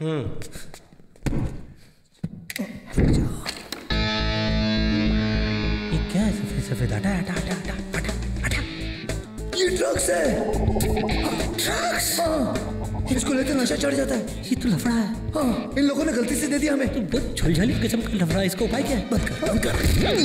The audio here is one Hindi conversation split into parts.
ये क्या है? सफेद सफेद हटा हटा हटा हटा हटा हटा। ये ड्रग्स है। ड्रग्स? हाँ, इसको लेकर नशा चढ़ जाता है। ये तो लफड़ा है। हाँ, इन लोगों ने गलती से दे दिया हमें। तो बहुत झोलझाली किस्म का लफड़ा है। इसका उपाय क्या है? बंद कर, बंद कर।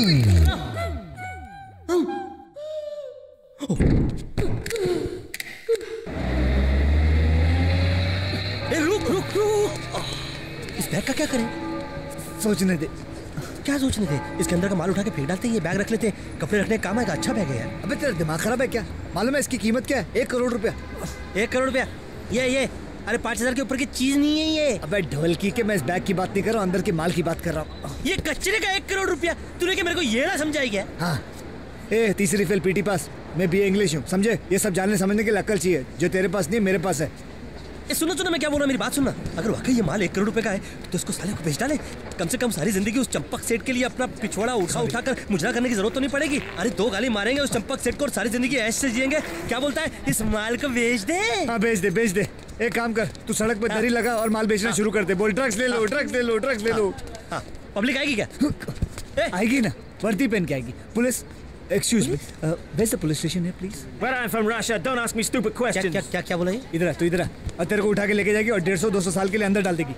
रुक रुक रुक। इस बैग का क्या करें? सोचने दे। क्या सोचने थे? इसके अंदर का माल उठा के फेंक डालते हैं, ये बैग रख लेते हैं, कपड़े रखने का काम आएगा। अच्छा बैग है यार। अबे तेरा दिमाग खराब है क्या? मालूम है इसकी कीमत क्या है? 1 करोड़ रुपया। 1 करोड़ रुपया? ये अरे 5000 के ऊपर की चीज नहीं है ये। अबे ढोलकी के, मैं इस बैग की बात नहीं कर रहा हूँ, अंदर के माल की बात कर रहा हूँ। ये कचरे का 1 करोड़ रुपया तूने क्या मेरे को ये ना समझाई क्या? हाँ, ए तीसरी फेल पीटी पास, मैं बीए इंग्लिश हूँ, समझे? ये सब जानने समझने के लिए अक्ल चाहिए, जो तेरे पास नहीं मेरे पास है। सुनो मैं क्या बोल रहा, मेरी बात सुनना। अगर वाकई ये माल 1 करोड़ रुपए का है तो इसको साले को बेच डाले। कम से कम सारी जिंदगी उस चंपक सेठ के लिए अपना पिछवाड़ा उठाकर मुजरा करने की जरूरत तो नहीं पड़ेगी। अरे 2 गाली मारेंगे उस चंपक सेठ को और सारी जिंदगी ऐश से जिएंगे। क्या बोलता है? इस माल को बेच दे। हाँ बेच दे। एक काम कर, तू सड़क पर दरी लगा और माल बेचना शुरू कर दे। बोल ड्रग्स ले लो, ड्रग्स ले लो, ड्रग्स ले लो। पब्लिक आएगी क्या? आएगी ना, वर्दी पहन के आएगी। Police, excuse me, where's the police station here, please? Where I'm from Russia, don't ask me stupid questions. क्या बोला ये? इधर आ, तू इधर आ, और तेरे को उठा के लेके जाएगी और 150-200 साल के लिए अंदर डाल देगी।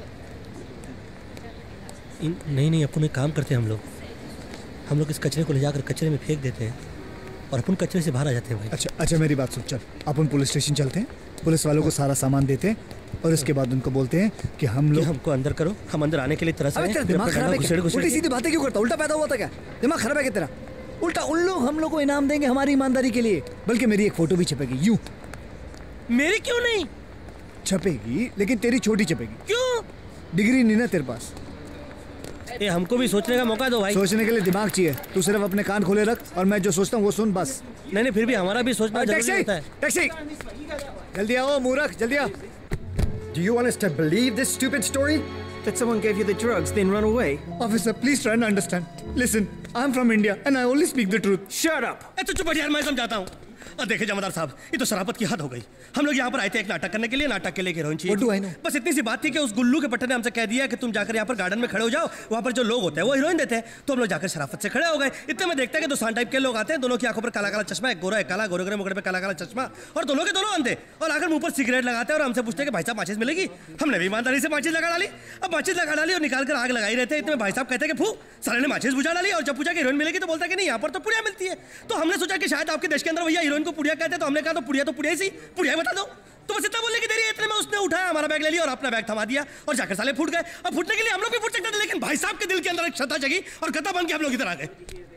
नहीं, अपन एक काम करते हैं हम लोग इस कचरे को ले जाकर कचरे में फेंक देते हैं और अपन कचरे से बाहर आ जाते हैं भाई। अच्छा मेरी बात सुन, चल अपन पुलिस स्टेशन चलते हैं, पुलिस वालों को सारा सामान देते हैं और उसके बाद उनको बोलते हैं कि हम लोग हमको अंदर करो, हम अंदर आने के लिए तरस रहे हैं। दिमाग खराब है क्या? उल्टी सीधी बातें क्यों करता? उल्टा पैदा हुआ था क्या? दिमाग खराब है क्या तेरा? उल्टा उन लोग हम लोग को इनाम देंगे हमारी ईमानदारी के लिए, बल्कि मेरी एक फोटो भी छपेगी यूं। मेरी क्यों नहीं छपेगी? लेकिन तेरी छोटी छपेगी। क्यों? डिग्री नहीं ना तेरे पास। ये हमको भी सोचने का मौका दो भाई। सोचने के लिए दिमाग चाहिए, तू सिर्फ अपने कान खोले रख और मैं जो सोचता हूँ वो सुन बस। नहीं फिर भी हमारा भी सोचना जरूरी होता है। टैक्सी जल्दी आओ मूर्ख, जल्दी आओ। Do you want us to believe this stupid story? That someone gave you the drugs, then run away? Officer, please try and understand. Listen, I'm from India and I only speak the truth. Shut up! तू चुप यार, मैं समझाता हूँ। देखिए जमादार साहब, ये तो शराफत की हद हो गई। हम लोग यहाँ पर आए थे एक नाटक करने के लिए, नाटक के लिए हीरोइन चाहिए। What do I know? बस इतनी सी बात थी कि उस गुल्लू के पट्टे ने हमसे कह दिया कि तुम जाकर यहाँ पर गार्डन में खड़े हो जाओ, वहाँ पर जो लोग होते हैं वो हीरोइन देते हैं। तो हम लोग जाकर शराफत से खड़े हो गए। इतने में देखते हैं कि 2 शान टाइप के लोग आते हैं, दोनों की आंखों पर काला काला चश्मा, एक गोरा एक काला, गोरे गोरे मुकड़े पे काला काला चश्मा, और दोनों के दोनों अंधे, और आकर मुंह पर सिगरेट लगाते हैं और हमसे पूछते हैं कि भाई साहब माचिस मिलेगी? हमने भी ईमानदारी से माचिस लगा डाली। अब माचिस लगा डाली और निकाल कर आग लगाई रहते हैं। इतने भाई साहब कहते हैं कि फू, साले ने माचिस बुझा डाली। और जब पूछा कि हीरोइन मिलेगी तो बोलता है कि नहीं, यहाँ पर तो पुड़िया मिलती है। तो हमने सोचा कि शायद आपके देश के अंदर भैया हीरोइन को पुड़िया कहते हैं, तो हमने कहा तो पुड़िया सी पुड़िया बता दो। तो बस इतना बोलने की देरी है। इतने में उसने उठाया, हमारा बैग ले लिया और अपना बैग थमा दिया और जाकर साले फूट गए। अब फूटने के लिए हम लोग भी फूट सकते थे, लेकिन भाई साहब के दिल के अंदर एक क्षता जगी और गद्दा बन के हम लोग इधर आ गए।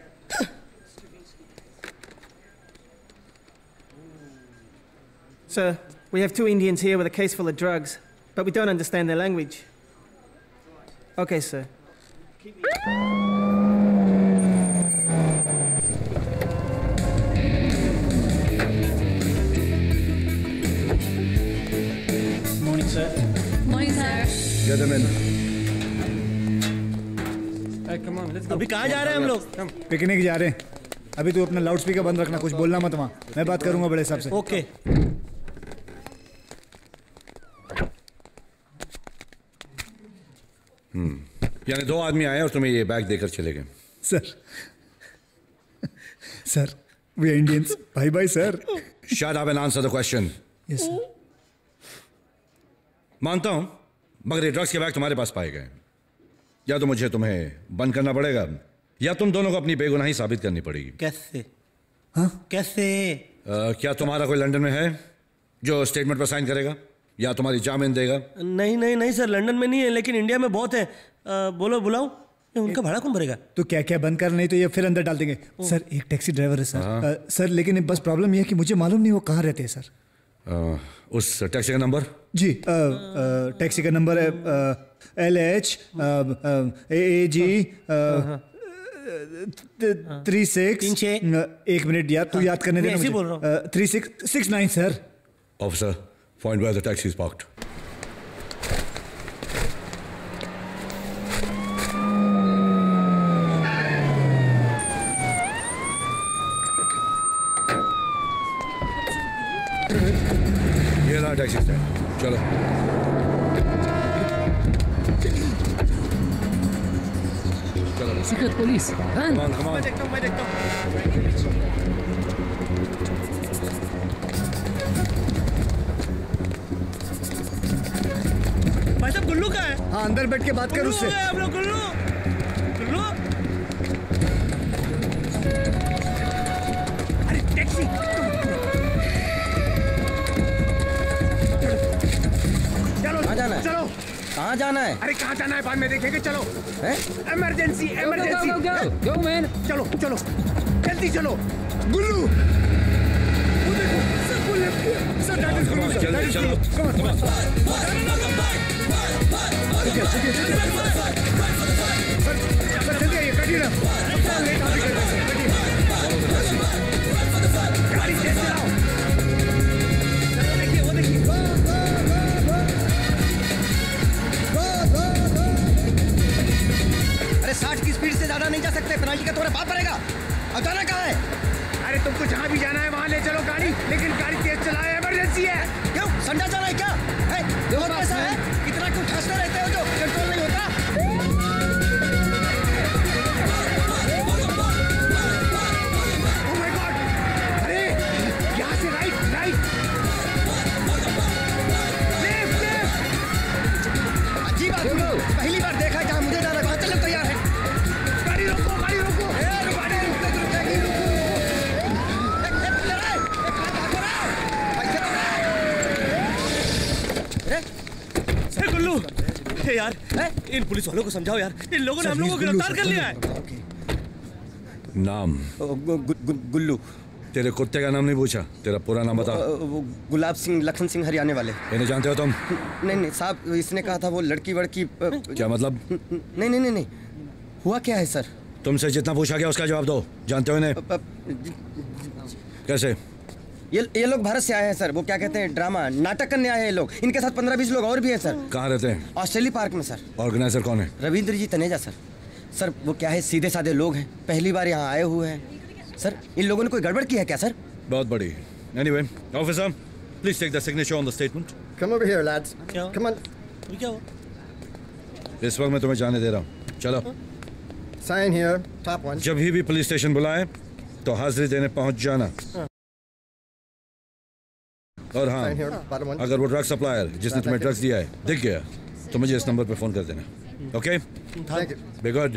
Sir, we have 2 Indians here with a case full of drugs, but we don't understand their language. Okay, sir. Morning, sir. Morning, sir. Get them in. Hey, come on, let's go. अभी कहाँ जा रहे हैं हम लोग? पिकनिक जा रहे हैं। अभी तू अपना लाउड स्पीकर बंद रखना, कुछ बोलना मत वहाँ। मैं बात करूंगा बड़े साहब से। ओके। यानी 2 आदमी आए और तुम्हें ये बैग देकर चले गए? Sir we Indians, bye bye sir. Shut up and answer the question. Yes sir. मानता हूं, मगर ये ड्रग्स के बैग तुम्हारे पास पाए गए। या तो मुझे तुम्हें बंद करना पड़ेगा या तुम दोनों को अपनी बेगुनाही साबित करनी पड़ेगी। कैसे? हाँ कैसे? क्या तुम्हारा कोई लंदन में है जो स्टेटमेंट पर साइन करेगा या तुम्हारी जामीन देगा? नहीं सर, लंदन में नहीं है, लेकिन इंडिया में बहुत है। बोलो, बुलाओ। उनका भाड़ा कौन भरेगा? तो क्या बंद कर, नहीं तो ये फिर अंदर डाल देंगे। सर एक टैक्सी ड्राइवर है सर। सर लेकिन बस प्रॉब्लम ये है कि मुझे मालूम नहीं वो कहाँ रहते हैं सर। उस टैक्सी का नंबर? जी टैक्सी का नंबर है LH AAG 36। एक मिनट यार, तू याद करने देना मुझे। 3669 sir. Officer, find where the taxi is parked. ये रहा टैक्सी स्टैंड, चलो। Secret police. Run. Come on, come on. मैं देखता हूँ भाई साहब गुल्लू का है। हाँ अंदर बैठ के बात कर उससे। हम लोग गुल्लू गुल्लू अरे टैक्सी कहाँ जाना है? चलो कहाँ जाना है? अरे कहाँ जाना है बाद में देखेंगे चलो हैं? Emergency Go, go, go, go, man. चलो चलो जल्दी चलो गुल्लू वो देखो sir Gullu sir that is Gullu sir that is चलो, Gullu come on come on sir जल्दी आइए कटिए ना लेट आ रही है गाड़ी तेज चलाओ चलो देखिए वो देखिए अरे 60 की स्पीड से ज्यादा नहीं जा सकते, पेनल्टी का तुम्हारा बाप पड़ेगा। अब जाना कहाँ है? अरे तुमको जहाँ भी जाना है वहाँ ले चलो गाड़ी लेकिन गाड़ी तेज चलाओ इमरजेंसी है क्यों संडा जाना है क्या? बहुत पैसा है, इतना क्यों ठासते रहते हो जो कंट्रोल नहीं होता? Oh my God! अरे यहाँ से राइट राइट लेफ्ट लेफ्ट अजीब आदमी, पहली बार देखा है जहाँ मुझे जाना है, वहाँ चलने को तैयार है। गाड़ी रोको गाड़ी रोको गाड़ी रुकेगी रुको हे गुल्लू हे यार इन पुलिस वालों को समझाओ यार, इन लोगों ने हम लोगों को गिरफ्तार कर लिया है। नाम? गुल्लू। तेरे कुत्ते का नाम नहीं पूछा, तेरा पूरा नाम बता। गुलाब सिंह लखन सिंह हरियाणे वाले। इन्हें जानते हो तुम? नहीं नहीं साहब, इसने कहा था वो लड़की वड़की। क्या मतलब? नहीं नहीं नहीं नहीं, हुआ क्या है सर? तुमसे जितना पूछा गया उसका जवाब दो। जानते हो इन्हें? कैसे? ये लोग भारत से आए हैं सर, वो क्या कहते हैं ड्रामा नाटक करने आए हैं ये लोग। इनके साथ 15-20 लोग और भी हैं सर। कहाँ रहते हैं? ऑस्ट्रेलिया पार्क में सर। ऑर्गेनाइजर कौन है? रविंद्र जी तनेजा सर। सर वो क्या है, सीधे साधे लोग हैं, पहली बार यहाँ आए हुए हैं सर। इन लोगों ने कोई गड़बड़ की है क्या सर? बहुत बड़ी। Anyway, officer, please take the signature on the statement. Come over here, lads. क्या? Come on. ये क्या हुआ? इस वक्त मैं तुम्हें जाने दे रहा हूँ, चलो। Sign here. Top one. जब भी पुलिस स्टेशन बुलाए तो हाजिरी देने पहुंच जाना। और हाँ, Sign here. Bottom one. अगर वो ड्रग सप्लायर जिसने तुम्हें ड्रग्स दिया है दिख गया तो मुझे इस नंबर पे फोन कर देना। Okay? Thank you. Be good.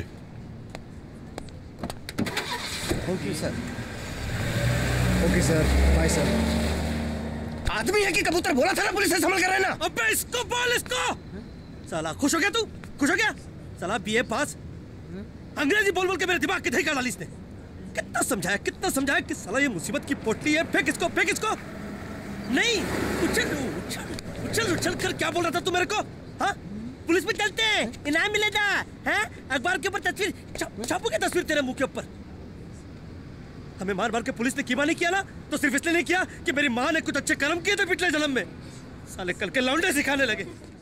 Thank you sir. Okay sir bye sir आदमी है कि कबूतर, बोला था ना पुलिस से संभल कर रहना। अबे इसको बोल इसको। साला खुश हो गया तू? खुश हो गया? साला बीए पास अंग्रेजी बोल बोल के मेरे दिमाग की दही कर डाली इसने। कितना समझाया कि साला ये मुसीबत की पोटली है, फेंक इसको। नहीं उछल कर क्या बोल रहा था तू मेरे को? हाँ पुलिस में चलते हैं, इनाम मिलेगा, हैं? अखबार के ऊपर तस्वीर छापूंगे, तस्वीर तेरे मुंह के ऊपर। हमें मार मार के पुलिस ने कीमा नहीं किया ना, तो सिर्फ इसलिए नहीं किया कि मेरी माँ ने कुछ अच्छे कर्म किए थे पिछले जन्म में। साले कल के लौंडे सिखाने लगे।